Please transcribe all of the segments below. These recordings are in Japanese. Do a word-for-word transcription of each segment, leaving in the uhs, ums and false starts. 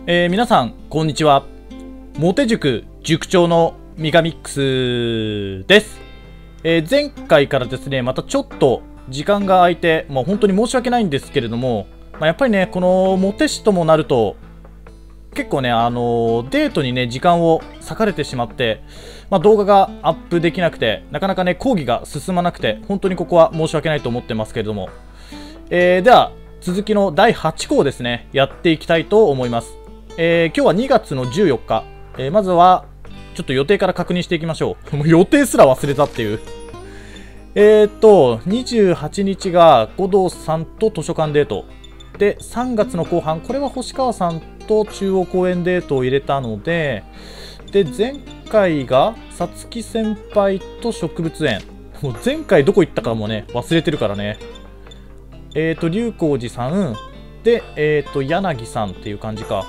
えー、皆さんこんにちは。モテ塾塾長のミカミックスです。えー、前回からですねまたちょっと時間が空いて、もう本当に申し訳ないんですけれども、まあ、やっぱりねこのモテ師ともなると結構ねあのー、デートにね時間を割かれてしまって、まあ、動画がアップできなくてなかなかね講義が進まなくて、本当にここは申し訳ないと思ってますけれども、えー、では続きのだいはち項ですねやっていきたいと思います。えー、今日はにがつのじゅうよっか、えー、まずはちょっと予定から確認していきましょう。もう予定すら忘れたっていうえーっとにじゅうはちにちが護道さんと図書館デートで、さんがつの後半これは星川さんと中央公園デートを入れたので、で前回がさつき先輩と植物園、もう前回どこ行ったかもね忘れてるからね。えーっと龍光寺さんで、えーっと柳さんっていう感じか。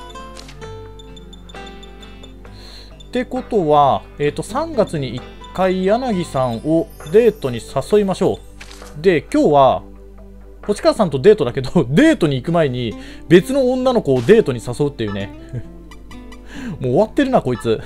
ってことは、えー、とさんがつにいっかい柳さんをデートに誘いましょう。で今日は星川さんとデートだけどデートに行く前に別の女の子をデートに誘うっていうねもう終わってるなこいつ。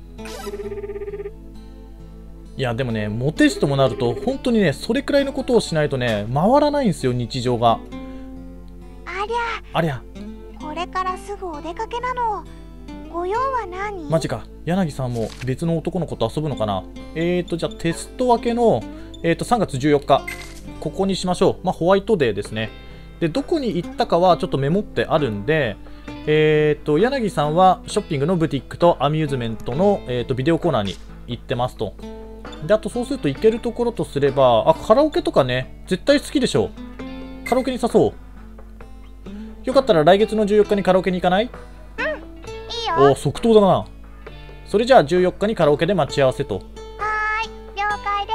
いやでもねモテ師ともなると本当にねそれくらいのことをしないとね回らないんですよ日常が。 ありゃありゃこれからすぐお出かけなの。ご用は何？ マジか、柳さんも別の男の子と遊ぶのかな。えーとじゃあテスト明けの、えーとさんがつじゅうよっかここにしましょう。まあホワイトデーですね。でどこに行ったかはちょっとメモってあるんで、えーと柳さんはショッピングのブティックとアミューズメントの、えーとビデオコーナーに行ってますと。であとそうすると行けるところとすれば、あカラオケとかね絶対好きでしょ。カラオケに誘おう。よかったら来月のじゅうよっかにカラオケに行かない？おお即答だな。それじゃあじゅうよっかにカラオケで待ち合わせと。 はーい了解です。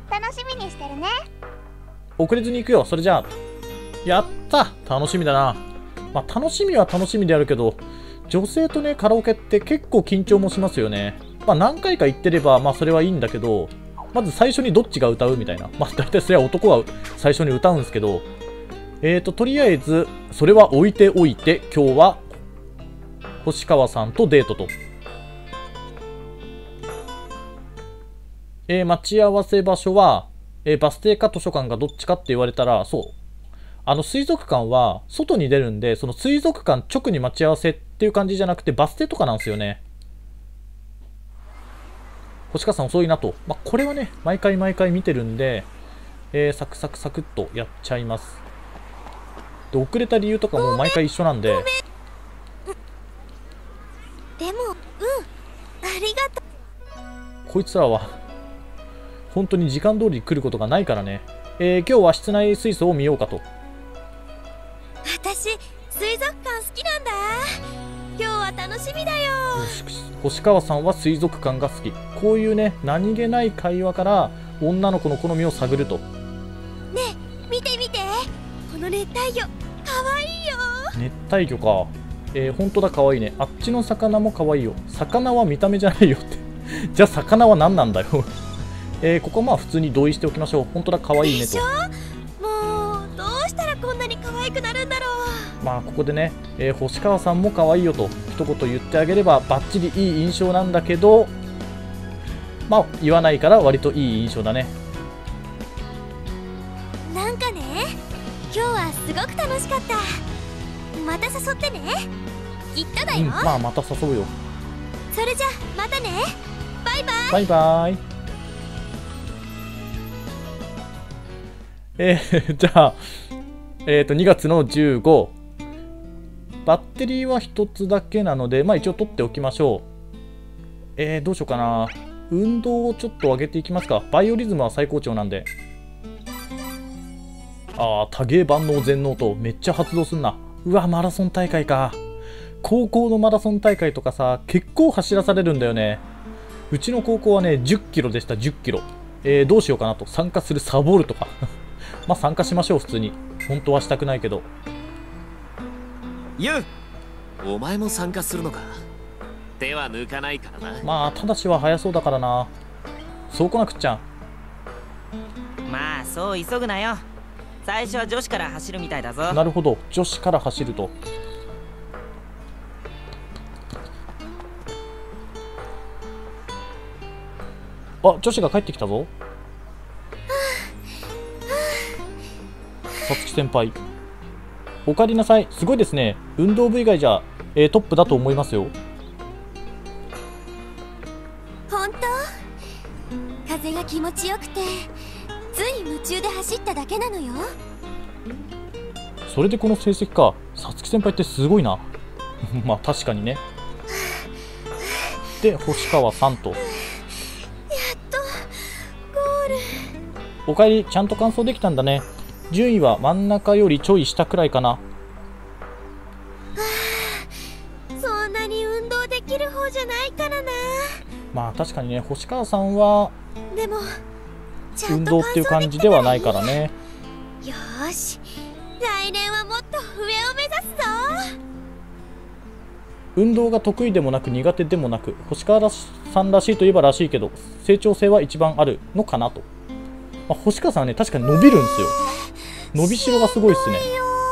楽しみにしてるね。 遅れずに行くよ。それじゃあやった楽しみだな。まあ楽しみは楽しみであるけど、女性とねカラオケって結構緊張もしますよね。まあ何回か行ってればまあそれはいいんだけど、まず最初にどっちが歌うみたいな、まあ大体それは男が最初に歌うんですけど、えーととりあえずそれは置いておいて、今日は星川さんとデートと。えー、待ち合わせ場所は、えー、バス停か図書館がどっちかって言われたら、そうあの水族館は外に出るんで、その水族館直に待ち合わせっていう感じじゃなくてバス停とかなんですよね。星川さん遅いなと、まあ、これはね毎回毎回見てるんで、えー、サクサクサクっとやっちゃいます。で遅れた理由とかも毎回一緒なんで。 でもうんありがとう。こいつらは本当に時間通りに来ることがないからね。えー、今日は室内水槽を見ようかと。 私水族館好きなんだ。今日は楽しみだよ。 星川さんは水族館が好き。こういうね何気ない会話から女の子の好みを探ると。ねえ見て見てこの熱帯魚かわいいよ。 熱帯魚か。えー、本当だ可愛いね。あっちの魚も可愛いよ。魚は見た目じゃないよってじゃあ魚は何なんだよえー、ここはまあ普通に同意しておきましょう。本当だ可愛いねと。 でしょ？もうどうしたらこんなに可愛くなるんだろう。 まあここでね、えー、星川さんも可愛いよと一言言ってあげればバッチリいい印象なんだけど、まあ言わないから割といい印象だね。 なんかね今日はすごく楽しかった。また誘ってね。きっとだよ。うん、 まあまた誘うよ。 それじゃまたね。バイバイ。 バイバイ。えー、じゃあえっとにがつのじゅうご、バッテリーはひとつだけなのでまあ一応取っておきましょう。えー、どうしようかな。運動をちょっと上げていきますか。バイオリズムは最高潮なんで。ああ多芸万能全能とめっちゃ発動すんな。うわマラソン大会か。高校のマラソン大会とかさ結構走らされるんだよね。うちの高校はねじゅっキロでした。じゅっキロ、えー、どうしようかなと。参加するサボるとかまあ参加しましょう普通に。本当はしたくないけど。 ゆうお前も参加するのか。手は抜かないからな。 まあただしは早そうだからな。そうこなくっちゃ。 まあそう急ぐなよ。最初は女子から走るみたいだぞ。 なるほど女子から走ると。 あ、女子が帰ってきたぞ。さつき先輩、おかえりなさい。すごいですね。運動部以外じゃ、えー、トップだと思いますよ。 本当？風が気持ちよくてつい夢中で走っただけなのよ。 それでこの成績か。さつき先輩ってすごいな。まあ確かにね。で、星川さんと。やっとゴール。 おかえり、ちゃんと完走できたんだね。順位は真ん中よりちょい下くらいかな。 そんなに運動できる方じゃないからな。 まあ確かにね、星川さんはでもちゃん運と動っていう感じではないからね。 よーし、来年はもっと上を目指すぞ。 運動が得意でもなく苦手でもなく、星川さんらしいといえばらしいけど、成長性は一番あるのかなと。まあ、星川さんはね、確かに伸びるんですよ。伸びしろがすごいっすね。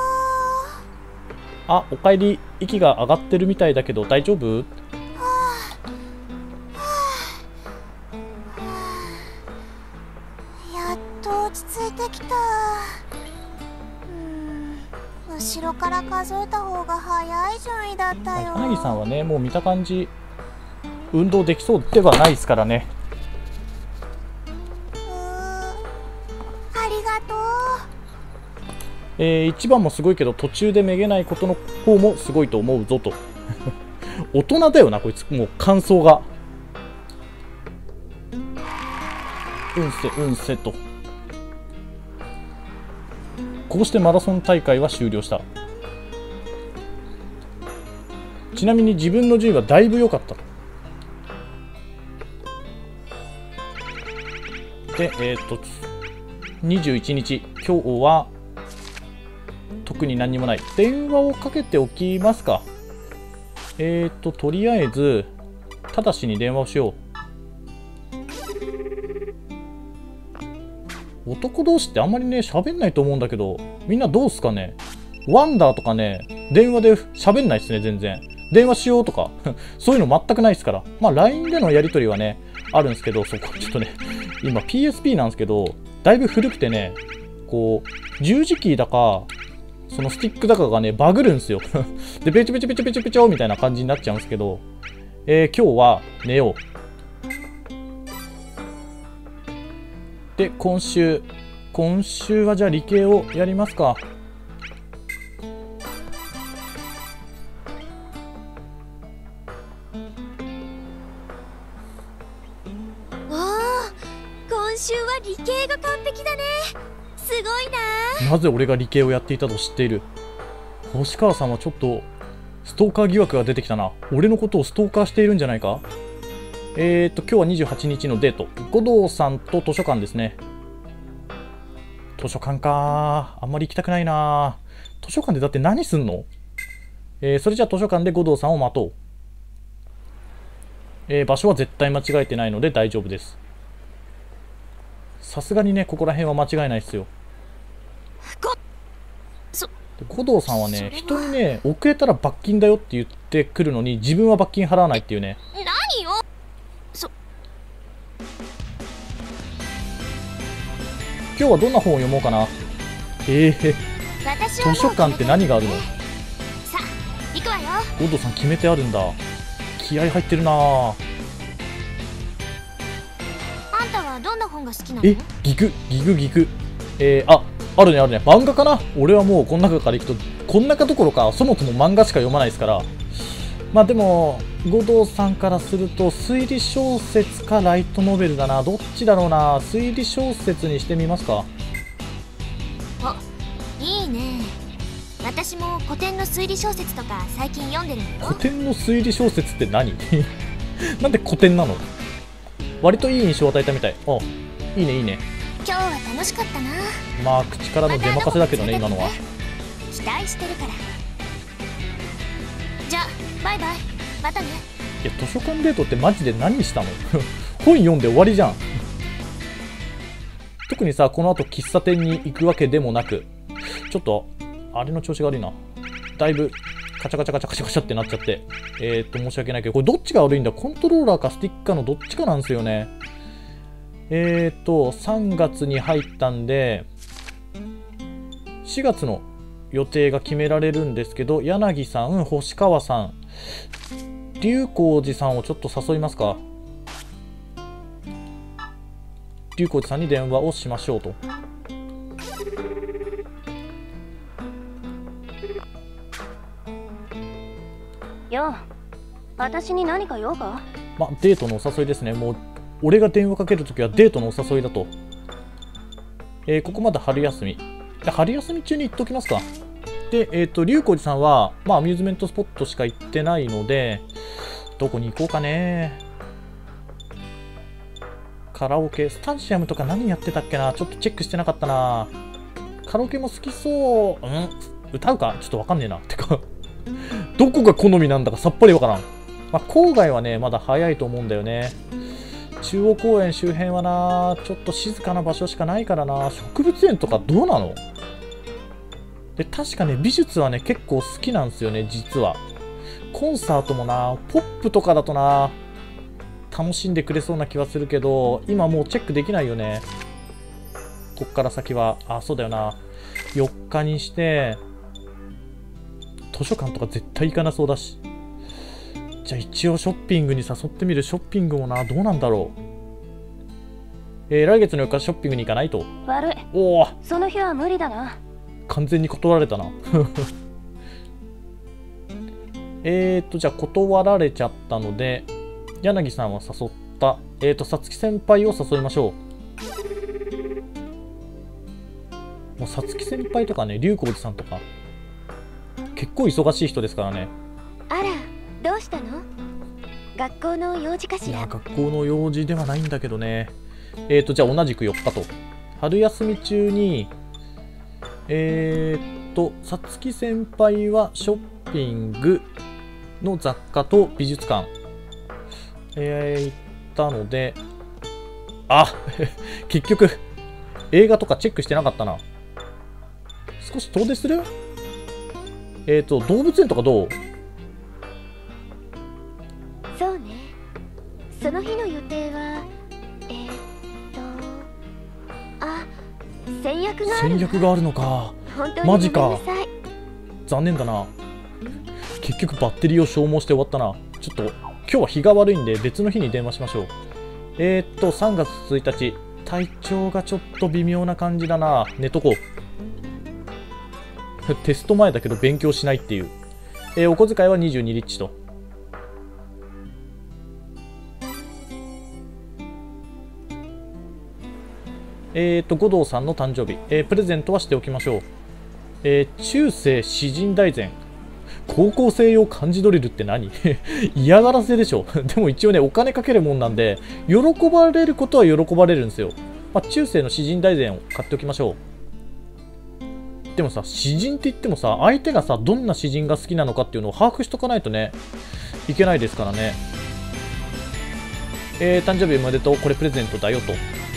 あ、おかえり。息が上がってるみたいだけど大丈夫？ やっと落ち着いてきた。うん、後ろから数えた方が早い順位だったよ。 柳さんはね、もう見た感じ運動できそうではないですからね。 うーん、ありがとう。 えー、いちばんもすごいけど途中でめげないことの方もすごいと思うぞと。大人だよなこいつ。もう感想がうんせうんせと。こうしてマラソン大会は終了した。ちなみに自分の順位はだいぶ良かったと。で、えっとにじゅういちにち、今日は特に何にもない。電話をかけておきますか。えっととりあえずただしに電話をしよう。男同士ってあんまりね喋んないと思うんだけど、みんなどうすかね。ワンダーとかね、電話で喋んないっすね。全然電話しようとかそういうの全くないですから。まあ ライン でのやり取りはねあるんですけど、そこちょっとね今 ピーエスピー なんですけど、だいぶ古くてね、こう十字キーだかそのスティックだかがねバグるんですよでペチペチペチペチペチョみたいな感じになっちゃうんですけど、えー、今日は寝よう。で、今週今週はじゃあ理系をやりますか。 おー、今週は理系が完璧だね。すごいな。 なぜ俺が理系をやっていたと知っている？星川さんはちょっとストーカー疑惑が出てきたな。俺のことをストーカーしているんじゃないか。えーっと今日はにじゅうはちにちのデート、五道さんと図書館ですね。図書館か、あんまり行きたくないな。図書館でだって何すんの？えー、それじゃあ図書館で五道さんを待とう。えー、場所は絶対間違えてないので大丈夫です。さすがにねここら辺は間違いないですよ。五道さんはね、人にね遅れたら罰金だよって言ってくるのに自分は罰金払わないっていうね。 何よ。そ今日はどんな本を読もうかな。えー、 私はもう図書館って何があるの？ さあ行くわよ。 五道さん決めてあるんだ。気合入ってるな。 あんたはどんな本が好きなの？ え、ギクギクギク。えー、ああるねあるね。漫画かな。俺はもうこの中からいくとこの中どころかそもそも漫画しか読まないですから。まあでも五道さんからすると推理小説かライトノベルだな。どっちだろうな。推理小説にしてみますか。 お、いいね。私も古典の推理小説とか最近読んでるのよ。 古典の推理小説って何なんで古典なの？割といい印象を与えたみたい。あ、いいねいいね。 今日は楽しかったな。 まあ口からの出任せだけどね今のは。 期待してるから。じゃあバイバイ、またね。 いや図書館デートってマジで何したの本読んで終わりじゃん特にさこの後喫茶店に行くわけでもなく、ちょっとあれの調子が悪いな。だいぶカチャカチャカチャカチャカチャってなっちゃって、えー、っと申し訳ないけど、これどっちが悪いんだ。コントローラーかスティックかのどっちかなんですよね。 えっと、さんがつに入ったんで、しがつの予定が決められるんですけど、柳さん、星川さん、龍光寺さんをちょっと誘いますか。龍光寺さんに電話をしましょうと。 よう、私に何か用か？ まあ、デートのお誘いですね。もう、俺が電話かけるときはデートのお誘いだと。えー、ここまで春休み。で春休み中に行っときますか。で、えっと、龍光寺さんは、まあ、アミューズメントスポットしか行ってないので、どこに行こうかね。カラオケ、スタジアムとか何やってたっけな。ちょっとチェックしてなかったな。カラオケも好きそう。うん、歌うかちょっとわかんねえな。てか、どこが好みなんだかさっぱりわからん。まあ、郊外はね、まだ早いと思うんだよね。中央公園周辺はな、ちょっと静かな場所しかないからな。植物園とかどうなの？で、確かね、美術はね、結構好きなんですよね、実は。コンサートもな、ポップとかだとな、楽しんでくれそうな気はするけど、今もうチェックできないよね。こっから先は、あ、そうだよな。よっかにして、図書館とか絶対行かなそうだし。じゃあ一応ショッピングに誘ってみる。ショッピングもな、どうなんだろう。えー、来月のよっかショッピングに行かないと。 悪い。 おお、 その日は無理だな。 完全に断られたな。えっと、じゃあ断られちゃったので、柳さんは誘った。えっと、さつき先輩を誘いましょう。もうさつき先輩とかね、龍光寺さんとか、結構忙しい人ですからね。 あら、どうしたの？学校の用事かしら？ いや、学校の用事ではないんだけどね。えっと、じゃあ同じくよっかと。春休み中に、えー、っと、さつき先輩はショッピングの雑貨と美術館、えー、行ったので、あ結局、映画とかチェックしてなかったな。少し遠出する？えー、っと、動物園とかどう？ そうね。その日の予定は、えー、っと、あ、先約がある。 戦略があるのか。 本当にマジか。 ごめんなさい。 残念だな。結局バッテリーを消耗して終わったな。ちょっと今日は日が悪いんで別の日に電話しましょう。えー、っとさんがつついたち、体調がちょっと微妙な感じだな。寝とこう。テスト前だけど勉強しないっていう。えー、お小遣いはにじゅうにリッチと。えー、っと五道さんの誕生日、えー、プレゼントはしておきましょう。えー、中世詩人大全、高校生用漢字ドリルって何？嫌がらせでしょ。でも一応ね、お金かけるもんなんで、喜ばれることは喜ばれるんですよ。まあ、中世の詩人大全を買っておきましょう。でもさ、詩人って言ってもさ、相手がさ、どんな詩人が好きなのかっていうのを把握しとかないとね、いけないですからね。えー、誕生日おめでとう。これプレゼントだよと。 え？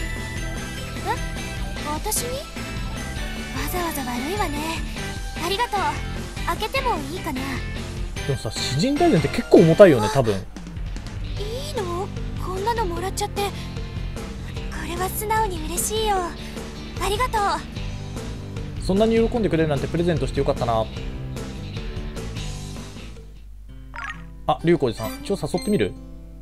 私に？わざわざ悪いわね。ありがとう。開けてもいいかな？ でもさ、詩人大全って結構重たいよね、多分。 いいの？こんなのもらっちゃって。これは素直に嬉しいよ。ありがとう。 そんなに喜んでくれるなんてプレゼントしてよかったな。あ、龍光寺さん、一応誘ってみる？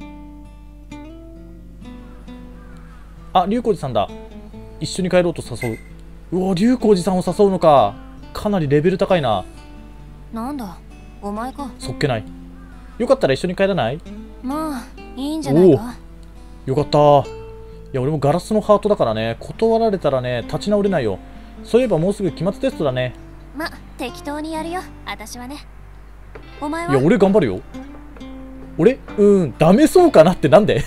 あ、龍光寺さんだ。一緒に帰ろうと誘う。うわ、龍光寺さんを誘うのか。かなりレベル高いな。 なんだ、お前か。 そっけない。よかったら一緒に帰らない？ まあ、いいんじゃないか。 よかった。いや、俺もガラスのハートだからね、断られたらね、立ち直れないよ。そういえばもうすぐ期末テストだね。 ま、適当にやるよ、私はね。お前は？ いや、俺頑張るよ。俺うん、ダメそうかなってなんで？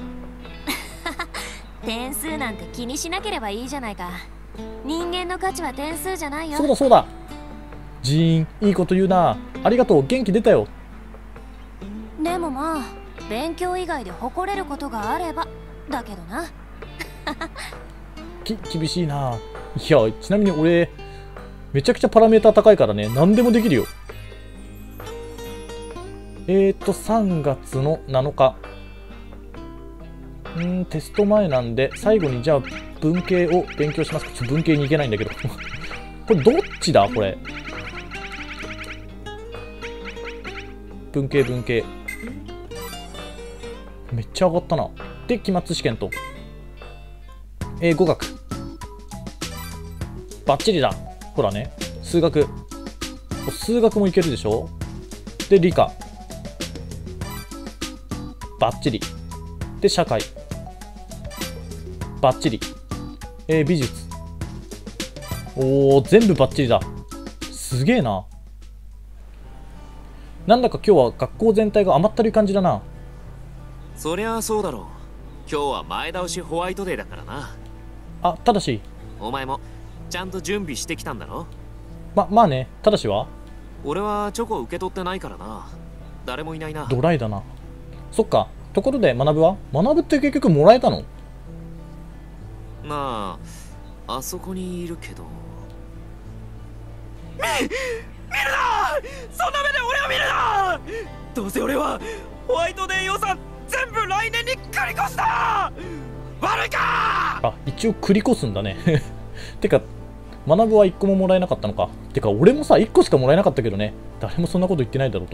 点数なんて気にしなければいいじゃないか。人間の価値は点数じゃないよ。 そうだそうだ。ジーン、いいこと言うな。ありがとう、元気出たよ。 でもまあ、勉強以外で誇れることがあればだけどな。 き厳しいな。いや、ちなみに俺めちゃくちゃパラメーター高いからね、何でもできるよ。えーとさんがつのなのか、 うーん、テスト前なんで最後にじゃあ文系を勉強します。ちょ文系に行けないんだけどこれどっちだこれ。文系文系めっちゃ上がったな。で期末試験と、えー、語学バッチリだ。ほらね、数学数学もいけるでしょ。で理科バッチリで社会バッチリ、えー、美術おお全部バッチリだ。すげえな。なんだか今日は学校全体が甘ったるい感じだな。 そりゃあそうだろう。今日は前倒しホワイトデーだからな。 あ、ただしお前もちゃんと準備してきたんだろ。 ままあね。ただしは俺はチョコ受け取ってないからな。誰もいないな。 ドライだな。そっか。ところで学ぶは学ぶって結局もらえたの？ まああそこにいるけど。み見るな、そんな目で俺を見るな。どうせ俺はホワイトデー予算全部来年に繰り越すだ。悪いか。 あ、一応繰り越すんだねてか学ぶはいっこももらえなかったのか。てか俺もさいっこしかもらえなかったけどね。誰もそんなこと言ってないだろうと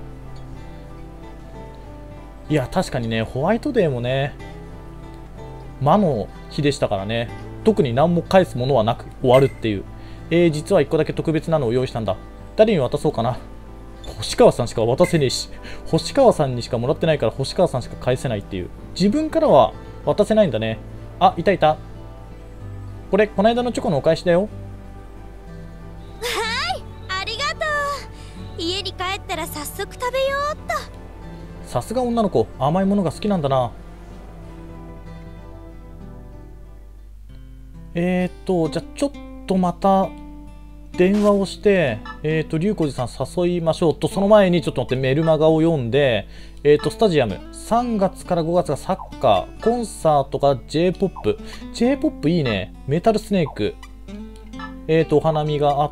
いや確かにね、ホワイトデーもね魔の日でしたからね。特に何も返すものはなく終わるっていう。えー、実はいっこだけ特別なのを用意したんだ。誰に渡そうかな。星川さんしか渡せねえし、星川さんにしかもらってないから星川さんしか返せないっていう。自分からは渡せないんだね。あ、いたいた。これこの間のチョコのお返しだよ。 はい、ありがとう。家に帰ったら早速食べようっと。 さすが女の子、甘いものが好きなんだな。えーっとじゃあちょっとまた電話をして、えーっと龍子寺さん誘いましょうと。その前にちょっと待って、メルマガを読んで、えーっとスタジアムさんがつからごがつがサッカー、コンサートが ジェイポップ、 ジェイポップ いいね。メタルスネーク、えーっとお花見があって、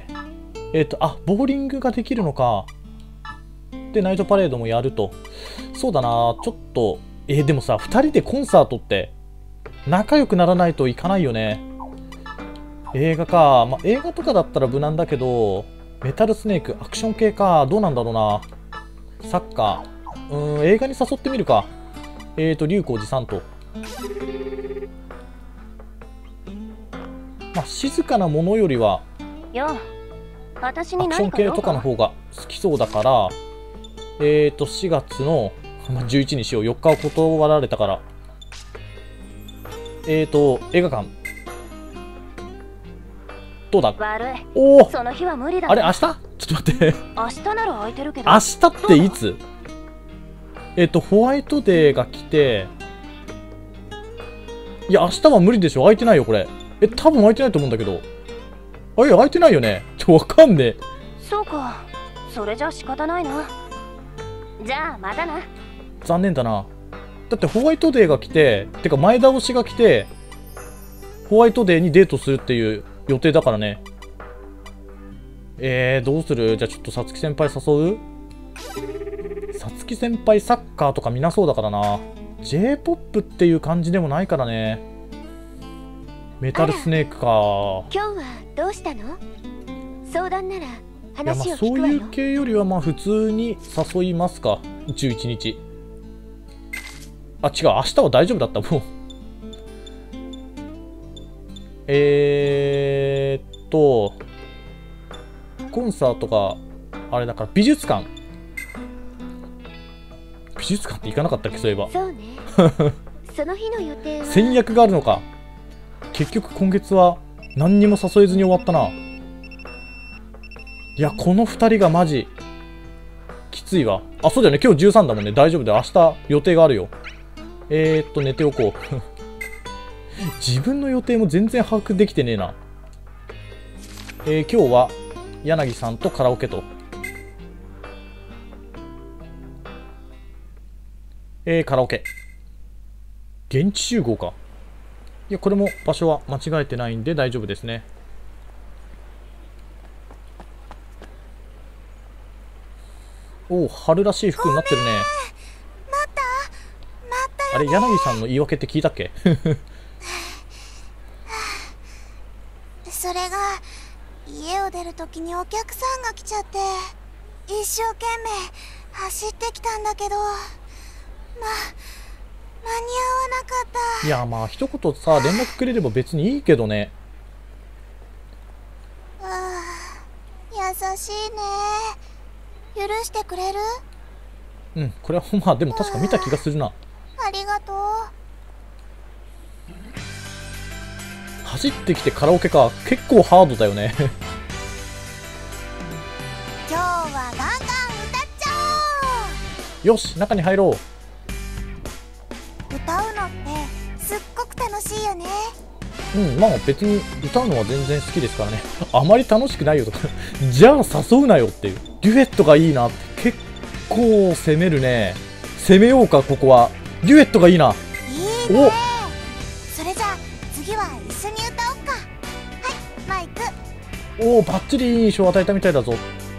えーっとあボーリングができるのか。でナイトパレードもやると。そうだな、ちょっとえー、でもさふたりでコンサートって仲良くならないといかないよね。映画か、まあ、映画とかだったら無難だけど、メタルスネークアクション系か。どうなんだろうな。サッカー、うーん映画に誘ってみるか。えーと龍光寺さんと、まあ静かなものよりはよ、私アにクション系とかの方が好きそうだから、えーとしがつの、まあ、じゅういちにしよう。よっかを断られたから。えーと映画館どうだ。 悪い。 おお、 その日は無理だ。 あれ明日ちょっと待って明日なら空いてるけど。 明日っていつ？えっとホワイトデーが来て、いや明日は無理でしょ。空いてないよこれ。え多分空いてないと思うんだけど。あれ空いてないよね。ちょわかんねえ。 そうか、それじゃ仕方ないな。じゃあまたな。 残念だな。だってホワイトデーが来て、てか前倒しが来てホワイトデーにデートするっていう予定だからね。えー、どうする？じゃあちょっとさつき先輩誘う？さつき先輩サッカーとか見なそうだからな。 ジェイポップ っていう感じでもないからね。メタルスネークか。 今日はどうしたの？相談ならいやまあ話をそうい聞くわよ。 う系よりはまあ普通に誘いますか。じゅういちにち。あ違う、明日は大丈夫だったもうえーっとコンサートがあれだから、美術館美術館って行かなかったっけ、そういえば。 そうねその日の予定は戦略があるのか。結局今月は何にも誘えずに終わったな。いやこのふたりがマジきついわ。あそうだよね、今日じゅうさんだもんね。大丈夫だよ、明日予定があるよ。えーっと寝ておこう自分の予定も全然把握できてねえな。えー、今日は柳さんとカラオケと、えー、カラオケ現地集合か。いやこれも場所は間違えてないんで大丈夫ですね。おお、春らしい服になってるね。 待った待ったあれ、柳さんの言い訳って聞いたっけ？ それが家を出るときにお客さんが来ちゃって一生懸命走ってきたんだけど、ま間に合わなかった。 いや、まあ一言さ連絡くれれば別にいいけどね。 ああ、優しいね。許してくれる？ うん、これはまあでも確か見た気がするな。 ありがとう。 走ってきてカラオケか、結構ハードだよね。 今日はガンガン歌っちゃよし、中に入ろう。 おう。歌うのってすっごく楽しいよね。 うん、まあ別に歌うのは全然好きですからね。あまり楽しくないよとかじゃあ誘うなよっていう。デュエットがいいなって。結構攻めるね。攻めようか、ここは。デュエットがいいな。 いいね。それじゃあ次は一緒に歌おっか。はい、マイク。 おお、バッチリいい印象を与えたみたいだぞ。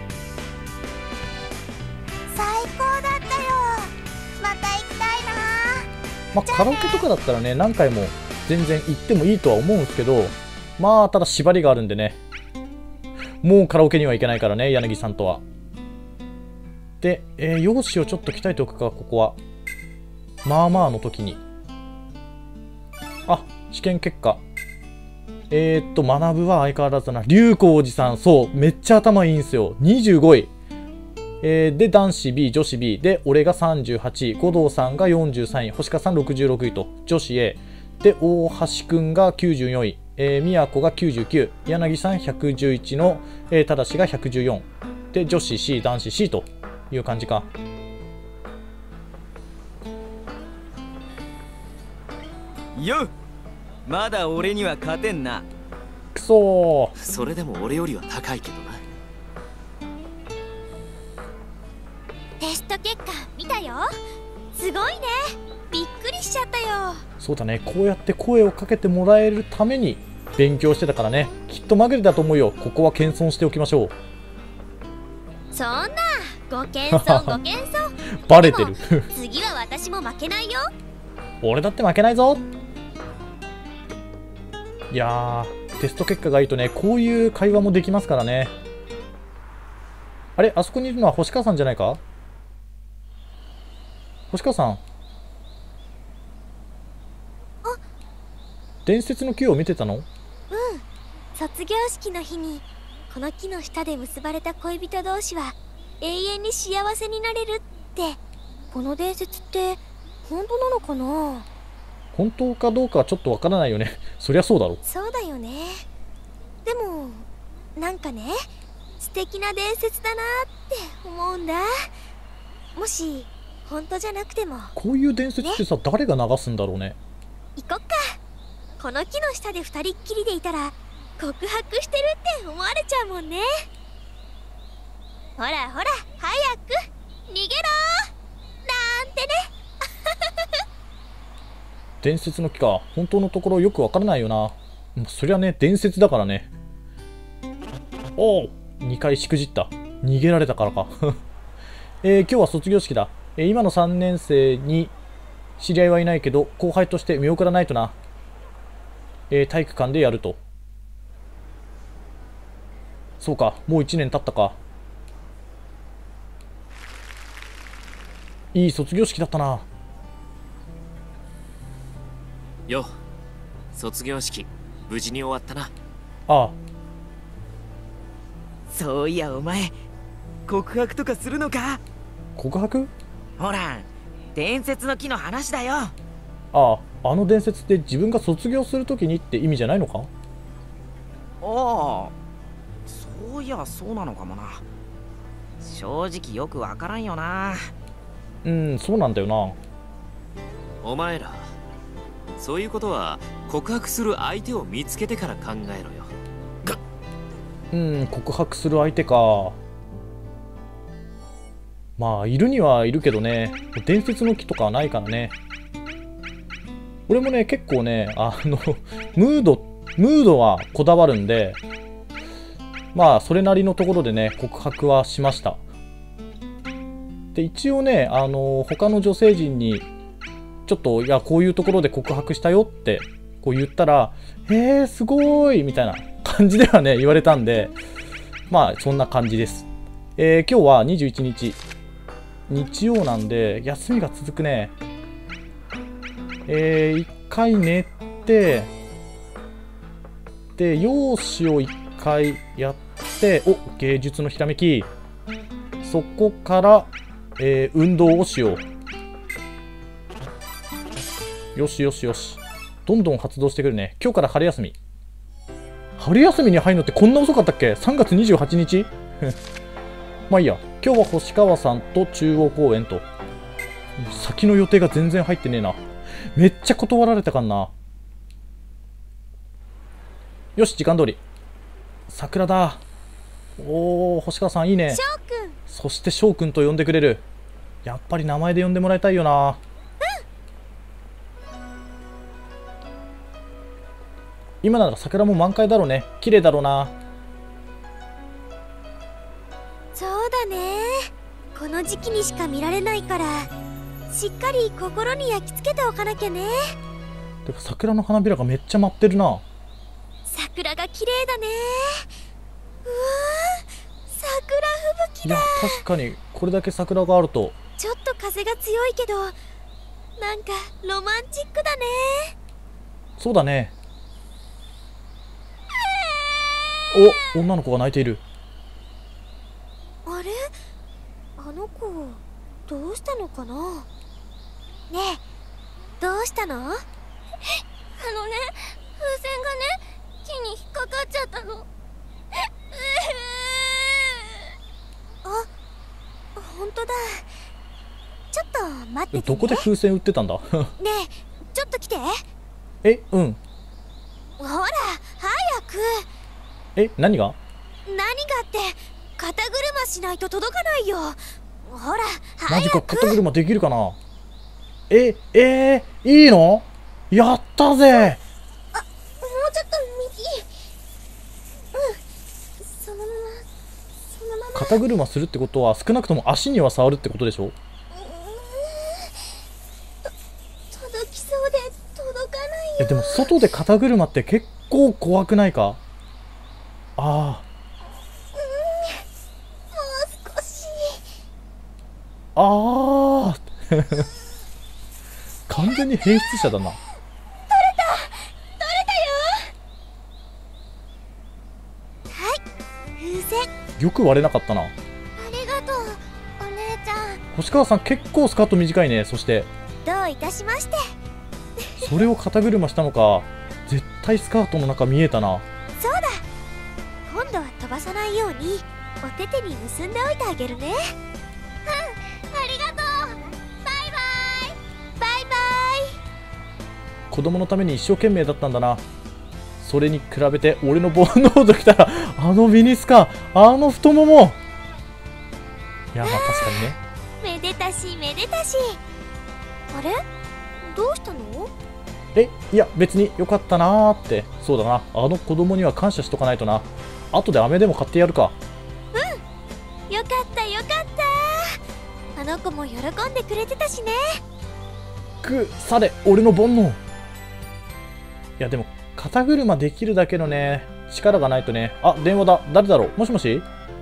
最高だったよ。また行きたいな。 まあカラオケとかだったらね、何回も全然行ってもいいとは思うんですけど、まあただ縛りがあるんでね、もうカラオケには行けないからね、柳さんとは。で、えー、容姿をちょっと鍛えておくか、ここは。まあまあの時に。あ、試験結果。えー、っと、学ぶは相変わらずだな。龍光寺さん、そう、めっちゃ頭いいんすよ。にじゅうごい。えー、で、男子 B、女子 B。で、俺がさんじゅうはちい。五道さんがよんじゅうさんい。星川さんろくじゅうろくいと。女子 A。で、大橋くんがきゅうじゅうよんい。えー、宮子がきゅうじゅうきゅう。柳さんひゃくじゅういちの、えー、ただしがひゃくじゅうよん。で、女子 C、男子 C という感じか。 よっ、まだ俺には勝てんな。 くそー。 それでも俺よりは高いけどな。 テスト結果見たよ。すごいね。びっくりしちゃったよ。 そうだね、こうやって声をかけてもらえるために勉強してたからね。きっとまぐれだと思うよ。ここは謙遜しておきましょう。 そんな、ご謙遜ご謙遜。 バレてる。 次は私も負けないよ。 俺だって負けないぞ。いやー、テスト結果がいいとね、こういう会話もできますからね。あれ、あそこにいるのは星川さんじゃないか？星川さん。伝説の木を見てたの？ うん、卒業式の日にこの木の下で結ばれた恋人同士は永遠に幸せになれるって。この伝説って本当なのかな？ 本当かどうかはちょっとわからないよね。そりゃそうだろ。 そうだよね。でもなんかね、素敵な伝説だなって思うんだ。もし本当じゃなくてもこういう伝説ってさ、ね、誰が流すんだろうね。 行こっか。この木の下で二人っきりでいたら告白してるって思われちゃうもんね。ほらほら、早く逃げろーなんてね。 伝説の木か。本当のところよくわからないよな。そりゃね、伝説だからね。おお、にかいしくじった。逃げられたからか。えー、今日は卒業式だ。えー、今のさんねん生に知り合いはいないけど、後輩として見送らないとな。えー、体育館でやると。そうか、もういちねん経ったか。いい卒業式だったな。 よ、卒業式無事に終わったな。 ああ。 そういやお前、告白とかするのか？ 告白？ ほら、伝説の木の話だよ。 ああ、あの伝説って自分が卒業するときにって意味じゃないのか？ ああ、そういやそうなのかもな。正直よくわからんよな。 うん、そうなんだよな。 お前ら、そういうことは告白する相手を見つけてから考えろよ。がうん、告白する相手か。まあいるにはいるけどね、伝説の木とかはないからね。俺もね、結構ね、あのムードムードはこだわるんで、まあそれなりのところでね、告白はしました。で、一応ね、あの他の女性陣にちょっといやこういうところで告白したよってこう言ったら「へえすごい」みたいな感じではね言われたんで、まあそんな感じです。えー、今日はにじゅういちにち日曜なんで休みが続くね。えー、いっかい寝てで用紙をいっかいやってお芸術のひらめき、そこから、えー、運動をしよう。よしよしよし、どんどん発動してくるね。今日から春休み。春休みに入るのってこんな遅かったっけ？ さんがつにじゅうはちにちまあいいや。今日は星川さんと中央公園と。先の予定が全然入ってねえな。めっちゃ断られたかんな。よし、時間通り。桜だ。おー、星川さんいいね。 翔くん。 そして翔くんと呼んでくれる。やっぱり名前で呼んでもらいたいよな。今なら桜も満開だろうね。綺麗だろうな。 そうだね。この時期にしか見られないからしっかり心に焼き付けておかなきゃね。 てか桜の花びらがめっちゃ舞ってるな。 桜が綺麗だね。うわー、桜吹雪だ。 いや確かにこれだけ桜があると。 ちょっと風が強いけどなんかロマンチックだね。 そうだね。お、女の子が泣いている。 あれ、あの子どうしたのかな。ねえ、どうしたの？あのね、 風船がね木に引っかかっちゃったの。 あ、本当だ。ちょっと待っててね。 どこで風船売ってたんだねえ、ちょっと来て。 え、うん。 ほら、早く。 え、何が？ 何がって肩車しないと届かないよ。ほら早く。 マジか、肩車できるかな。え、えー、いいの？やったぜ。 あ、もうちょっと右。うん、そのままそのまま。 肩車するってことは少なくとも足には触るってことでしょ。 届きそうで届かないよ。 いやでも外で肩車って結構怖くないか。ああ、 もう少し。 ああ完全に変質者だな。 取れた取れたよ。はい、風船。 よく割れなかったな。 ありがとうお姉ちゃん。 星川さん結構スカート短いね。そしてどういたしまして。 それを肩車したのか。絶対スカートの中見えたな。 そうだ、今度は飛ばさないようにお手手に結んでおいてあげるね。うん、ありがとう。バイバイバイバイ。 子供のために一生懸命だったんだな。それに比べて俺の煩悩ときたらあのミニスカ、あの太もも。いやまあ確かにね。 めでたしめでたし。あれ、どうしたの？ え、いや別によかったなーって。そうだな、あの子供には感謝しとかないとな。後で飴でも買ってやるか。 うん、よかったよかった。あの子も喜んでくれてたしね。 くされ俺の煩悩。いやでも肩車できるだけのね力がないとね。あ、電話だ。誰だろう。もしもし。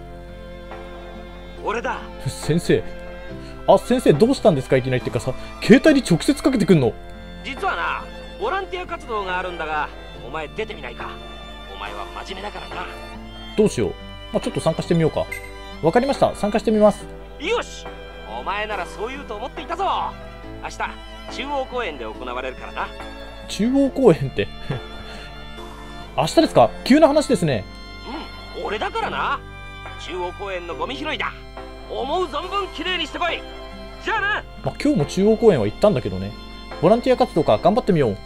俺だ。 先生。あ、先生どうしたんですかいきなり。ってかさ、携帯に直接かけてくんの。 実はな、ボランティア活動があるんだが、お前出てみないか。お前は真面目だからな。 どうしよう。まあ、ちょっと参加してみようか。わかりました、参加してみます。 よし、お前ならそう言うと思っていたぞ。明日中央公園で行われるからな。 中央公園って明日ですか。急な話ですね。 うん、俺だからな。中央公園のゴミ拾いだ。思う存分きれいにしてこい。じゃあな。 まあ、今日も中央公園は行ったんだけどね。ボランティア活動か、頑張ってみよう。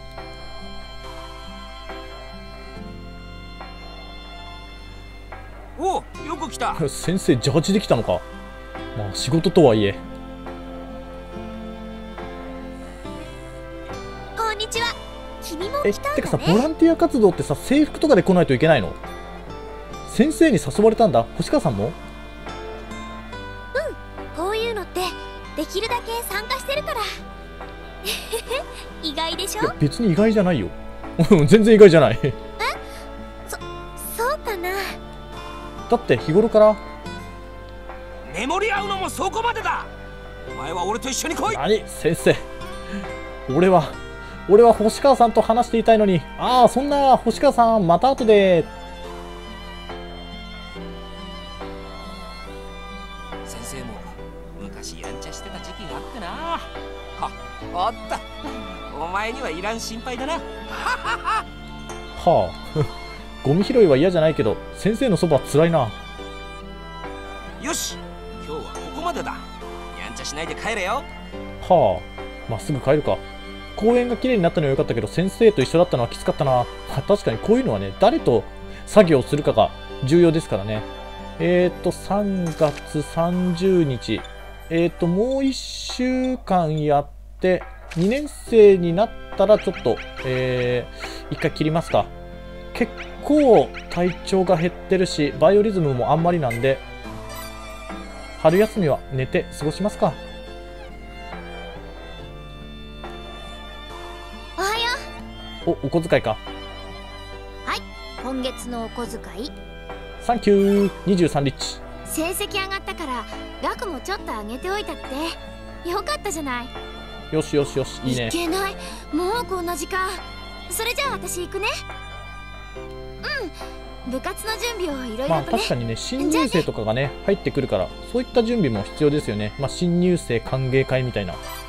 おう、よく来た。 先生ジャージできたのか。まあ仕事とはいえ。 こんにちは。君もえ、 来たんだね。 てかさ、ボランティア活動ってさ、制服とかで来ないといけないの？先生に誘われたんだ。星川さんも？ こういうのってできるだけ参加してるから。 意外でしょ。 いや別に意外じゃないよ。全然意外じゃない。 え、そそうかな。 だって日頃から。 メモり合うのもそこまでだ。お前は俺と一緒に来い。 何先生、俺は俺は星川さんと話していたいのに。ああ、そんな星川さん、また後で。 先生も昔やんちゃしてた時期があってな。は、おったお前にはいらん心配だな。 はあゴミ拾いは嫌じゃないけど先生のそばは辛いな。 よし、今日はここまでだ。やんちゃしないで帰れよ。 はあ、まっすぐ帰るか。公園が綺麗になったのは良かったけど先生と一緒だったのはきつかったな。まあ、確かにこういうのはね、誰と作業するかが重要ですからね。えっとさんがつさんじゅうにち、えっともういっしゅうかんやってにねん生になったらちょっとえー、いっかい切りますか。結構体調が減ってるしバイオリズムもあんまりなんで、春休みは寝て過ごしますか。 おはよお、お小遣いか。 う。はい、今月のお小遣い。 サンキュー。にじゅうさんリッチ。 成績上がったから額もちょっと上げておいたって。よかったじゃない。 よしよしよし、いいね。 いけない、もうこんな時間。それじゃあ私行くね。うん、部活の準備をいろいろとね。 まあ確かにね、新入生とかがね入ってくるから、そういった準備も必要ですよね。まあ新入生歓迎会みたいな。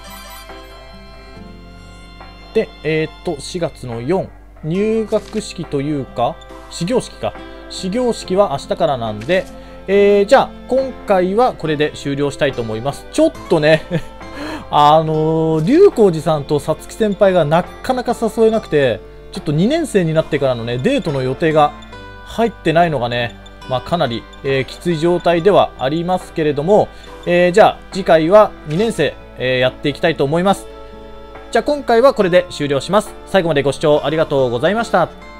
で、えー、っとしがつのよん、入学式というか始業式か。始業式は明日からなんで、えー、じゃあ今回はこれで終了したいと思います。ちょっとねあのー、龍光寺さんとさつき先輩がなかなか誘えなくて、ちょっとにねん生になってからのねデートの予定が入ってないのがね、まあ、かなり、えー、きつい状態ではありますけれども、えー、じゃあ次回はにねん生、えー、やっていきたいと思います。じゃあ今回はこれで終了します。最後までご視聴ありがとうございました。